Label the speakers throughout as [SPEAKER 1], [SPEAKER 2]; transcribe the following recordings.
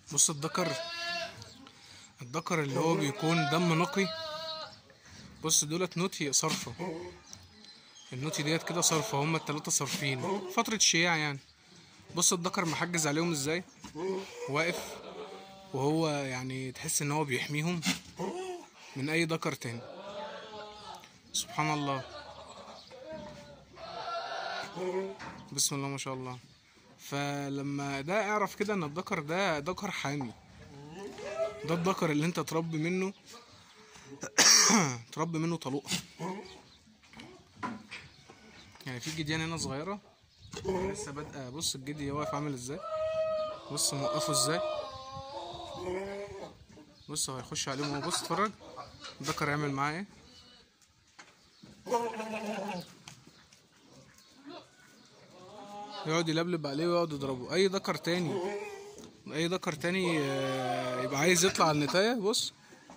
[SPEAKER 1] بص الذكر اللي هو بيكون دم نقي. بص دولت نوتي صرفة، النوتي ديت كده صرفة، هما التلاتة صارفين فترة شياع يعني. بص الذكر محجز عليهم ازاي، واقف، وهو يعني تحس ان هو بيحميهم من اي ذكر تاني. سبحان الله، بسم الله ما شاء الله. فلما ده اعرف كده ان الذكر ده ذكر حامي، ده الذكر اللي انت تربي منه تربي منه طلوقة. يعني في جديان هنا صغيرة لسه بادئة. بص الجدي واقف عامل ازاي، بص موقفه ازاي، بص هو هيخش عليهم اهو. بص اتفرج الذكر يعمل معاه ايه، يقعد يلبلب عليه ويقعد يضربه. اي ذكر تاني يبقى عايز يطلع على النتاية. بص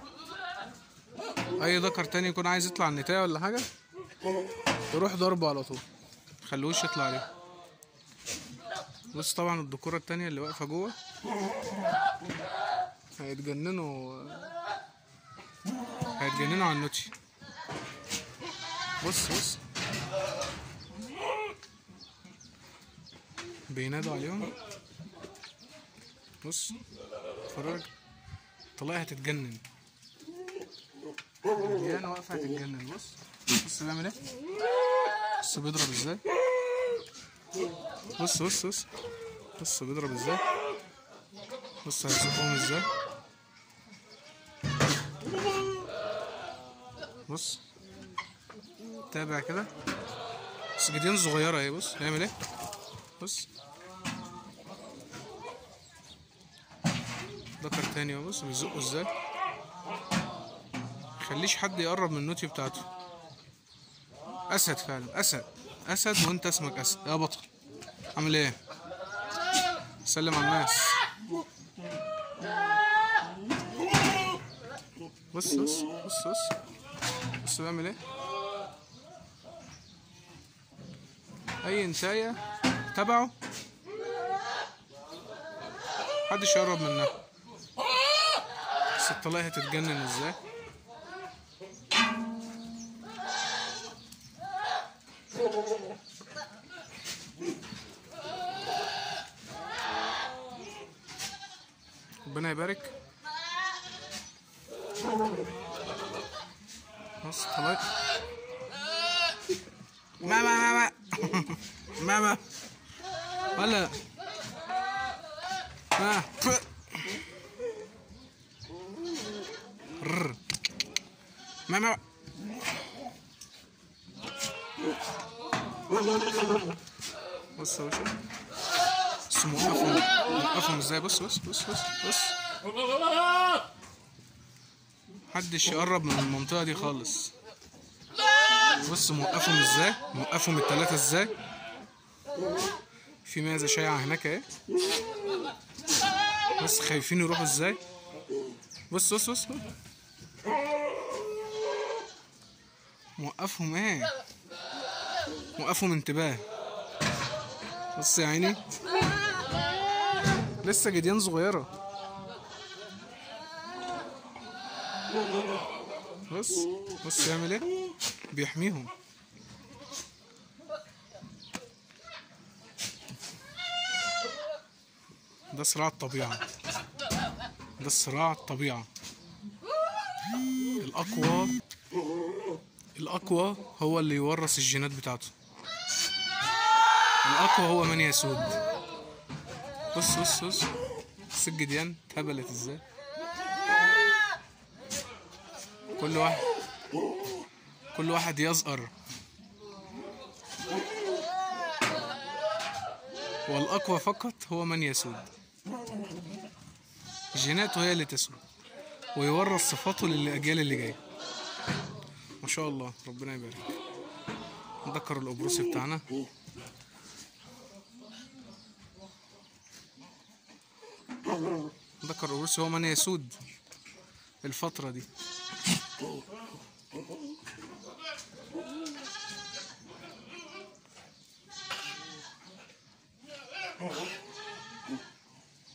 [SPEAKER 1] اي ذكر تاني يكون عايز يطلع على النتاية ولا حاجة، يروح ضربه على طول، مخلوش يطلع عليه. بص طبعا الذكورة التانية اللي واقفة جوه هيتجننوا على النوتي. بص بينادوا عليهم. بص اتفرج طلعها هتتجنن، ديانا واقفة هتتجنن. بص بيعمل ايه، بص بيضرب ازاي، بص بيضرب ازاي، بص هيزقهم ازاي. بص تابع كده، بس جديان صغيرة اهي. بص هيعمل ايه، بص ذكر تاني اهو. بص بيزقه ازاي، مخليش حد يقرب من النوتي بتاعته. اسد فعلا، اسد وانت اسمك اسد يا بطل. عامل ايه، سلم على الناس. بص بيعمل ايه، اي انتايه تبعه محدش يقرب منها. بس الطلاقة هتتجنن ازاي. ربنا يبارك. بص طلعت ماما ولا ماما. بص يا باشا، بص موقفهم ازاي. بص محدش يقرب من المنطقة دي خالص. بص موقفهم ازاي، موقفهم التلاتة ازاي. في معزة شايعة هناك اهي. بص خايفين يروحوا ازاي. بص موقفهم ايه، موقفهم انتباه. بص يا عيني لسه جديان صغيرة. بص يعمل ايه، بيحميهم. ده صراع الطبيعة، ده صراع الطبيعة. الأقوى هو اللي يورث الجينات بتاعته. الأقوى هو من يسود. بص الجديان اتهبلت ازاي. كل واحد يزقر، والأقوى فقط هو من يسود. جيناته هي اللي تسود ويورث صفاته للأجيال اللي جاية. ما شاء الله ربنا يبارك. ذكر الأبروسي بتاعنا. ذكر الأبروسي هو من يسود الفترة دي.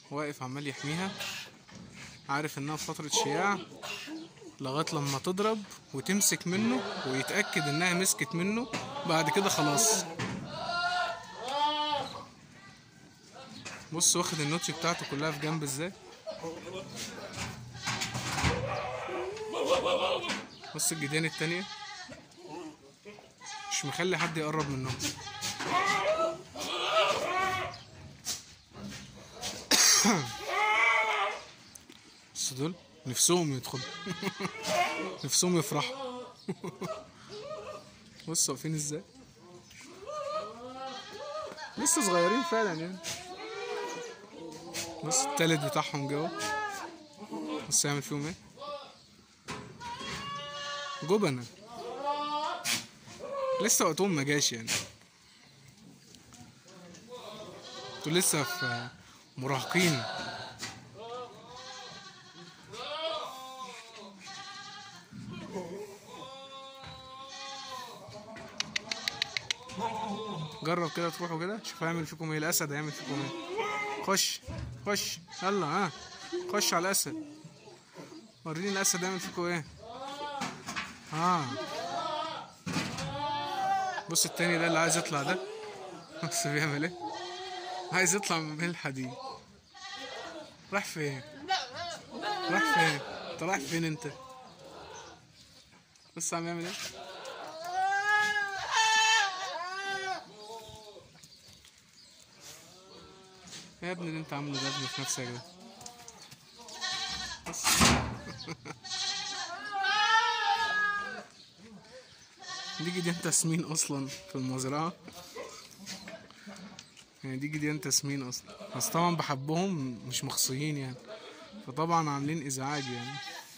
[SPEAKER 1] واقف عمال يحميها، عارف انها في فترة شياع، لغاية لما تضرب وتمسك منه ويتأكد انها مسكت منه، بعد كده خلاص. بص واخد النوتش بتاعته كلها في جنب ازاي. بص الجديان التانية مش مخلي حد يقرب منهم. بس دول نفسهم يدخلوا نفسهم يفرحوا. بص واقفين ازاي، لسه صغيرين فعلا يعني. بص التالت بتاعهم جوه، بص يعمل فيهم ايه، جبنة لسه وقتهم ما جاش يعني. انتوا لسه في مراهقين. جرب كده تروحوا كده، شوف هيعمل فيكم ايه. الاسد هيعمل فيكم ايه. خش خش يلا، ها خش على الاسد، وريني الاسد هيعمل فيكم ايه. بص التاني ده اللي عايز يطلع ده، بص بيعمل ايه، عايز يطلع من بين الحديد. راح فين، راح فين، انت رايح فين انت. بص عم يعمل ايه. يا ابني اللي انت عامله ده ابني في نفسك ده. بص دي جديان تسمين اصلا في المزرعة يعني، دي جديان تسمين اصلا، بس طبعا بحبهم مش مخصيين يعني، فطبعا عاملين ازعاج يعني،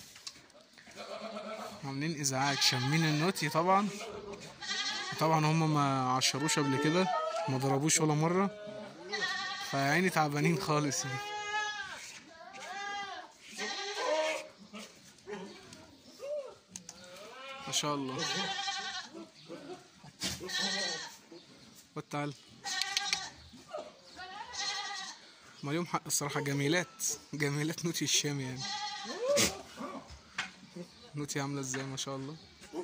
[SPEAKER 1] عاملين ازعاج شامين النوتي طبعا. طبعا هما ما عشروش قبل كده، ما ضربوش ولا مرة، فيعني تعبانين خالص يعني. ما شاء الله. وتعال ما ليهم حق الصراحة، جميلات جميلات نوتي الشام يعني. نوتي عاملة ازاي ما شاء الله،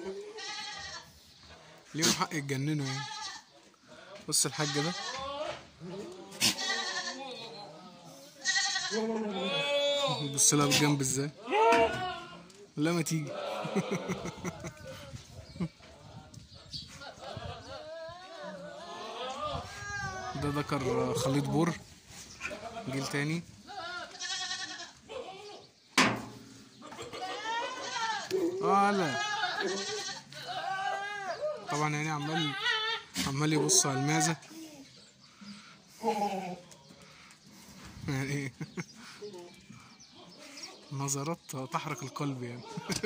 [SPEAKER 1] ليهم حق يتجننوا يعني. بص الحاج ده بص لها بجنب ازاي، لا ما تيجي. ده ذكر خليط بور جيل تاني. لا طبعا يعني عمال يبص على المعزة يعني نظرات تحرق القلب يعني.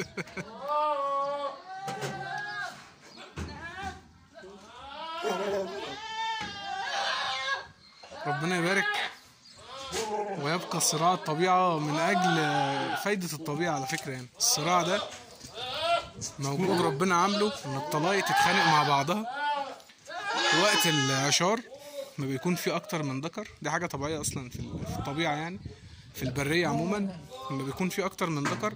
[SPEAKER 1] ربنا يبارك ويبقى صراع الطبيعة من أجل فايدة الطبيعة. على فكرة يعني الصراع ده موجود، ربنا عامله إن الطلايق تتخانق مع بعضها وقت العشار، ما بيكون في أكتر من ذكر. دي حاجة طبيعية أصلا في الطبيعة يعني، في البرية عموما لما بيكون في أكتر من ذكر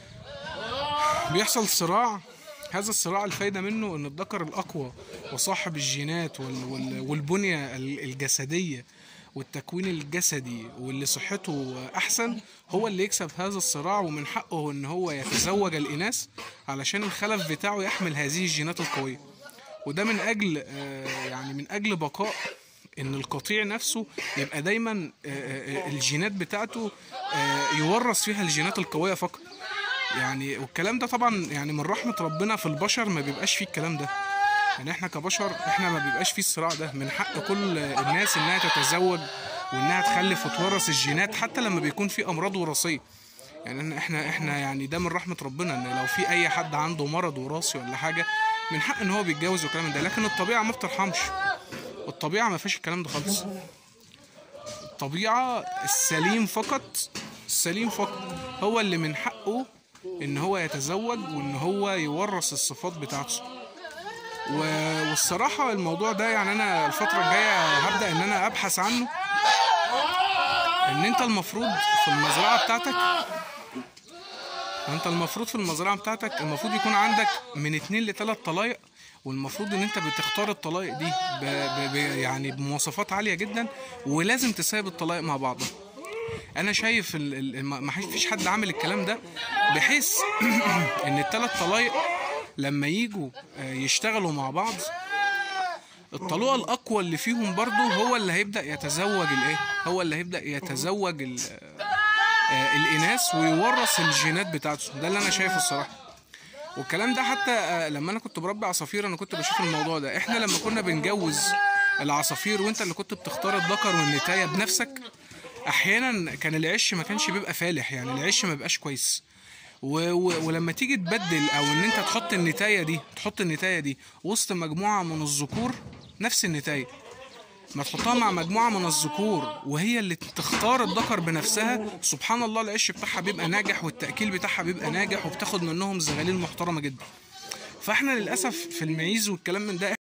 [SPEAKER 1] بيحصل صراع. هذا الصراع الفايدة منه إن الذكر الأقوى وصاحب الجينات والبنية الجسدية والتكوين الجسدي واللي صحته أحسن هو اللي يكسب هذا الصراع، ومن حقه إن هو يتزوج الإناث علشان الخلف بتاعه يحمل هذه الجينات القوية. وده من أجل يعني من أجل بقاء إن القطيع نفسه يبقى دايما الجينات بتاعته يورث فيها الجينات القوية فقط يعني. والكلام ده طبعا يعني من رحمة ربنا في البشر ما بيبقاش فيه الكلام ده يعني. احنا كبشر احنا ما بيبقاش فيه الصراع ده. من حق كل الناس انها تتزوج وانها تخلف وتورث الجينات حتى لما بيكون في امراض وراثيه يعني. احنا يعني ده من رحمة ربنا ان لو في اي حد عنده مرض وراثي ولا حاجة من حق ان هو بيتجوز والكلام ده. لكن الطبيعة ما بترحمش، الطبيعة ما فيش الكلام ده خالص. الطبيعة السليم فقط، السليم فقط هو اللي من حقه ان هو يتزوج وان هو يورث الصفات بتاعته. والصراحة الموضوع ده يعني انا الفترة الجاية هبدأ ان انا ابحث عنه، ان انت المفروض في المزرعه بتاعتك، المفروض يكون عندك من 2 ل3 طلايق، والمفروض ان انت بتختار الطلايق دي يعني بمواصفات عاليه جدا، ولازم تسايب الطلايق مع بعضها. انا شايف ما فيش حد عامل الكلام ده، بحيث ان ال3 طلايق لما يجوا يشتغلوا مع بعض، الطلوع الاقوى اللي فيهم برضو هو اللي هيبدا يتزوج الاناث ويورث الجينات بتاعته. ده اللي انا شايفه الصراحه. والكلام ده حتى لما انا كنت بربي عصافير انا كنت بشوف الموضوع ده. احنا لما كنا بنجوز العصافير وانت اللي كنت بتختار الذكر والنتايه بنفسك، احيانا كان العش ما كانش بيبقى فالح، يعني العش ما بيبقاش كويس. ولما تيجي تبدل او ان انت تحط النتايه دي وسط مجموعه من الذكور، نفس النتايه ما تحطها مع مجموعه من الذكور وهي اللي تختار الذكر بنفسها، سبحان الله العش بتاعها بيبقى ناجح والتاكيل بتاعها بيبقى ناجح وبتاخد منهم زغاليل محترمه جدا. فاحنا للاسف في المعيز والكلام من ده